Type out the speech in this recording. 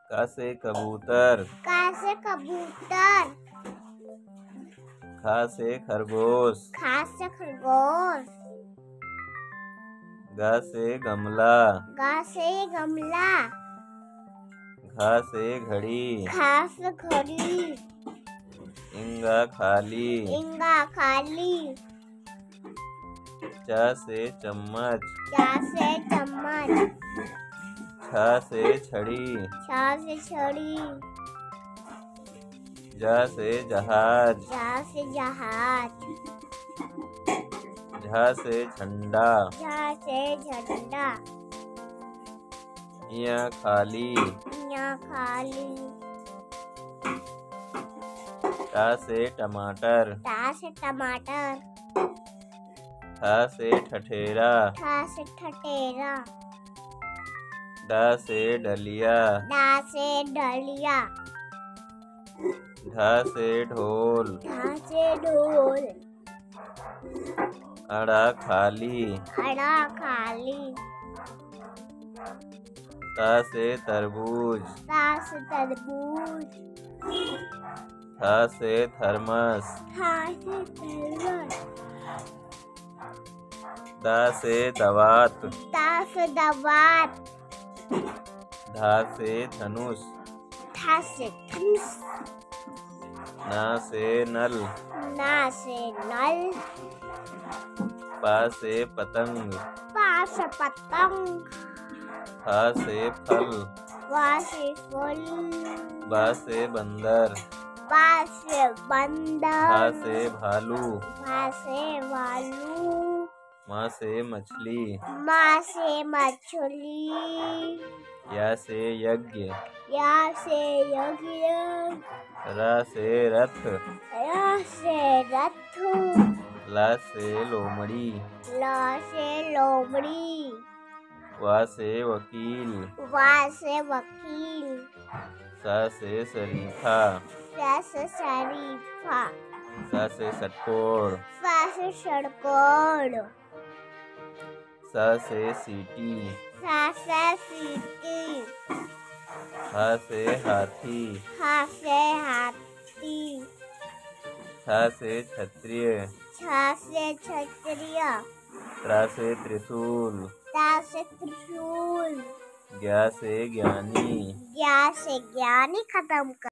क से कबूतर। क से कबूतर। ख से खरगोश। ख से खरगोश। ग से गमला। ग से गमला। घ से घड़ी। घ से घड़ी। इंगा खाली। इंगा खाली। च से चम्मच। च से चम्मच। छ से छड़ी। छ से छड़ी। ज से जहाज। ज से जहाज। झ से झंडा। झ से झंडा। य खाली। य खाली। ट से टमाटर। ट से टमाटर। ठ से ठठेरा। ठ से ठठेरा। ड से डलिया। ड से डलिया। ढ से ढोल। ढ से ढोल। अड़ा खाली। अड़ा खाली। त से तरबूज। त से तरबूज। थ से थर्मस। थ से थर्मस। द से दवात। द से दवात। ध से धनुष। ध से धनुष। न से नल। न से नल। प से पतंग। प से पतंग। फ से फल। व से फल। ब से बंदर। ब से बंदर। भा से भालू। भ से भालू। म से मछली। म से मछली। य से यज्ञ। य से यज्ञ। र से रथ। र से रथ। ल से लोमड़ी। ल से लोमड़ी। व से वकील। व से वकील। स से शरीफा। स से शरीफा। स से षटकोण। स से षटकोण। स से सीटी। स से सीटी। ह से हाथी। ह से हाथी। छ से क्षत्रिय। छ से क्षत्रिय। त्र से त्रिशूल। त से त्रिशूल। ज्ञ से ज्ञानी। ज्ञ से ज्ञानी। खत्म कर।